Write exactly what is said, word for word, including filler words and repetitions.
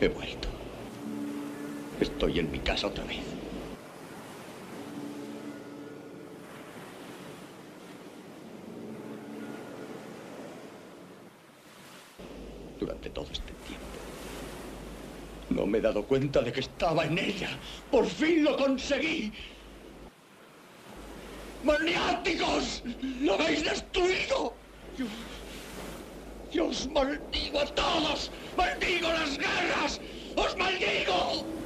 He vuelto. Estoy en mi casa otra vez. Durante todo este tiempo no me he dado cuenta de que estaba en ella. ¡Por fin lo conseguí! ¡Maniáticos! ¡Lo habéis destruido! Yo, yo os maldigo a todos. ¡Maldigo las guerras! ¡Os maldigo!